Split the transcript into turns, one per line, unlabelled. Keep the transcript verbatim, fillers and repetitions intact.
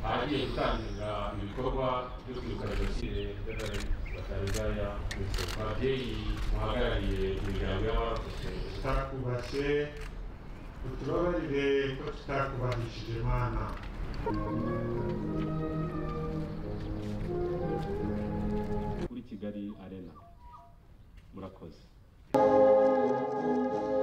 ahagiye gutangira ibikorwa byo kwibuka jenoside batarigaya ababyeyi muhagarariye imiryango y'abarokotse tutakubashye utubabarire ko tutakubahishije Mana. Kuri Kigali Arena murakoze.